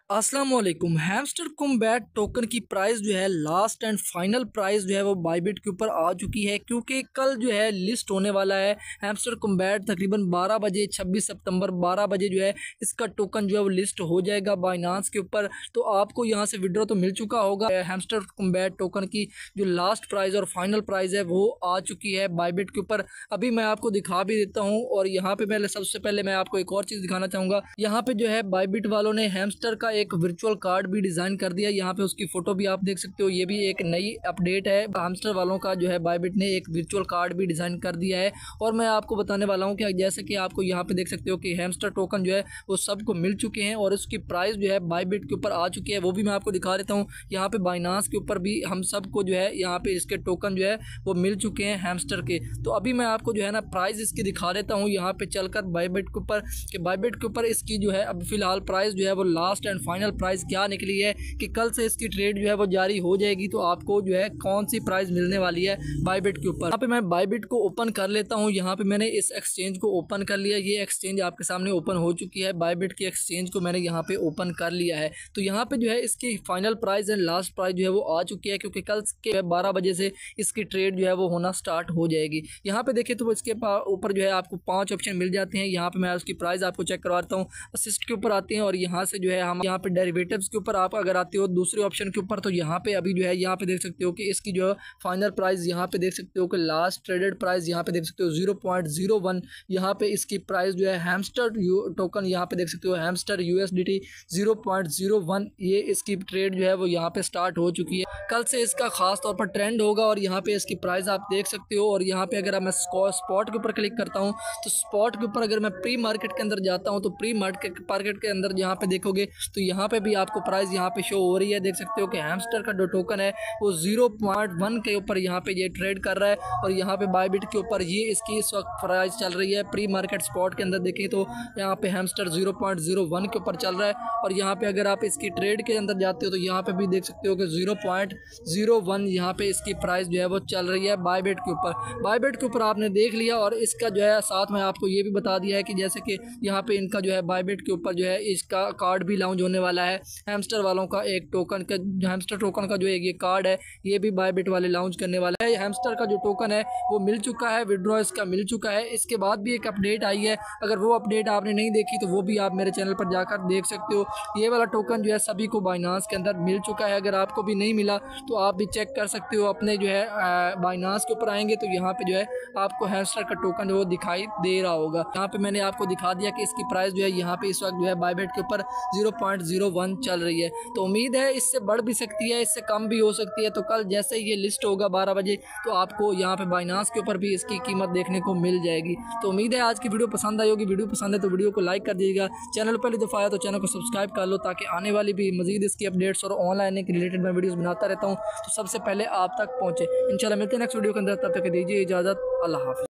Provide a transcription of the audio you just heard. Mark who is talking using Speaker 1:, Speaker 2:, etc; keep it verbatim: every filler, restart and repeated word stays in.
Speaker 1: अस्सलाम वालेकुम। Hamster combat token की प्राइस जो है लास्ट एंड फाइनल प्राइस जो है वो बायबिट के ऊपर आ चुकी है, क्योंकि कल जो है लिस्ट होने वाला है हैमस्टर कॉम्बैट तकरीबन बारह बजे छब्बीस सितंबर बारह बजे जो है इसका टोकन जो है वो लिस्ट हो जाएगा बाइनांस के ऊपर। तो आपको यहाँ से विड्रॉ तो मिल चुका होगा। हैमस्टर कॉम्बैट टोकन की जो लास्ट प्राइस और फाइनल प्राइस है वो आ चुकी है बायबिट के ऊपर। अभी मैं आपको दिखा भी देता हूँ। और यहाँ पे पहले सबसे पहले मैं आपको एक और चीज़ दिखाना चाहूँगा। यहाँ पे जो है बायबिट वालों ने हैमस्टर का एक वर्चुअल कार्ड भी डिज़ाइन कर दिया। यहाँ पे उसकी फ़ोटो भी आप देख सकते हो। ये भी एक नई अपडेट है। हैमस्टर वालों का जो है बायबिट ने एक वर्चुअल कार्ड भी डिज़ाइन कर दिया है। और मैं आपको बताने वाला हूँ कि जैसे कि आपको यहाँ पे देख सकते हो कि हैमस्टर टोकन जो है वो सबको मिल चुके हैं और उसकी प्राइस जो है बायबिट के ऊपर आ चुकी है, वो भी मैं आपको दिखा देता हूँ। यहाँ पे बाइनांस के ऊपर भी हम सबको जो है यहाँ पे इसके टोकन जो है वो मिल चुके हैं हैमस्टर के। तो अभी मैं आपको जो है ना प्राइस इसकी दिखा देता हूँ यहाँ पे चलकर बायबिट के ऊपर कि बायबिट के ऊपर इसकी जो है अब फिलहाल प्राइस जो है वो लास्ट एंड फाइनल प्राइस क्या निकली है कि कल से इसकी ट्रेड जो है वो जारी हो जाएगी। तो आपको जो है कौन सी प्राइस मिलने वाली है बायबिट के ऊपर। यहाँ पे मैं बायबिट को ओपन कर लेता हूँ। यहाँ पे मैंने इस एक्सचेंज को ओपन कर लिया। ये एक्सचेंज आपके सामने ओपन हो चुकी है। बायबिट की एक्सचेंज को मैंने यहाँ पे ओपन कर लिया है। तो यहाँ पे जो है इसकी final price and last price जो है वो आ चुकी है, क्योंकि कल के बारह बजे से इसकी ट्रेड जो है वो होना स्टार्ट हो जाएगी। यहाँ पे देखिए तो इसके ऊपर जो है आपको पांच ऑप्शन मिल जाते हैं। यहाँ पे मैं उसकी प्राइस आपको चेक करवाता हूँ। असिस्ट के ऊपर आते हैं और यहाँ से जो है हम यहाँ पे डेरिवेटिव्स के ऊपर आप अगर आते हो दूसरे ऑप्शन के ऊपर, तो यहाँ पे अभी जो है यहाँ पे देख सकते हो कि इसकी जो है फाइनल प्राइस यहाँ पे देख सकते हो कि लास्ट ट्रेडेड प्राइस यहाँ पे देख सकते हो जीरो पॉइंट जीरो वन। यहाँ पे इसकी प्राइस जो है हैमस्टर टोकन यहाँ पे देख सकते हो hamster USDT zero point zero one. ये इसकी ट्रेड जो है वो यहाँ पे स्टार्ट हो चुकी है। कल से इसका खास तौर पर ट्रेंड होगा और यहाँ पे इसकी प्राइस आप देख सकते हो। और यहाँ पे अगर मैं स्पॉट के ऊपर क्लिक करता हूँ तो स्पॉट के ऊपर अगर मैं प्री मार्केट के अंदर जाता हूँ तो प्री मार्केट मार्केट के अंदर यहाँ पे देखोगे तो यहाँ पे भी आपको प्राइस यहाँ पे शो हो रही है। देख सकते हो कि हैमस्टर का जो टोकन है वो जीरो पॉइंट वन के ऊपर यहाँ पे ये ट्रेड कर रहा है। और यहाँ पे बायबिट के ऊपर ये इसकी इस वक्त प्राइस चल रही है। प्री मार्केट स्पॉट के अंदर देखें तो यहाँ पे hamster zero point zero one के ऊपर चल रहा है। और यहाँ पे अगर आप इसकी ट्रेड के अंदर जाते हो तो यहाँ पे भी देख सकते हो कि जीरो पॉइंट जीरो वन यहाँ पे इसकी प्राइस जो है वो चल रही है बायबिट के ऊपर। बायबिट के ऊपर आपने देख लिया। और इसका जो है साथ में आपको ये भी बता दिया है कि जैसे कि यहाँ पे इनका जो है बायबिट के ऊपर जो है इसका कार्ड भी लॉन्च होने वाला है। हैमस्टर वालों का एक टोकन का हैमस्टर टोकन का जो एक ये कार्ड है ये भी बायबिट वाले लॉन्च करने वाला है। हैमस्टर का जो टोकन है वो मिल चुका है, विड्रॉ इसका मिल चुका है। इसके बाद भी एक अपडेट आई है, अगर वो अपडेट आपने नहीं देखी तो वो भी आप मेरे चैनल पर जाकर देख सकते हो। ये वाला टोकन जो है सभी को बाइनांस के अंदर मिल चुका है। अगर आपको भी नहीं मिला तो आप भी चेक कर सकते हो। अपने जो है बाइनांस के ऊपर आएंगे तो यहाँ पे जो है आपको हैमस्टर का टोकन जो वो दिखाई दे रहा होगा। यहाँ पे मैंने आपको दिखा दिया कि इसकी प्राइस जो है यहाँ पे इस वक्त जो है बायबिट के ऊपर जीरो पॉइंट जीरो वन चल रही है। तो उम्मीद है इससे बढ़ भी सकती है, इससे कम भी हो सकती है। तो कल जैसे ही ये लिस्ट होगा बारह बजे तो आपको यहाँ पे बाइनांस के ऊपर भी इसकी कीमत देखने को मिल जाएगी। तो उम्मीद है आज की वीडियो पसंद आई होगी। वीडियो पसंद है तो वीडियो को लाइक कर दीजिएगा। चैनल पहली दफ़ा आया तो चैनल को सब्सक्राइब कर लो, ताकि आने वाली भी मजीद इसकी अपडेट्स और ऑनलाइन के रिलेटेड मैं वीडियोस बनाता रहता हूँ तो सबसे पहले आप तक पहुँचे। इंशाल्लाह मिलते हैं नेक्स्ट वीडियो के अंदर। तब तक दीजिए इजाज़त। अल्लाह हाफ़िज़।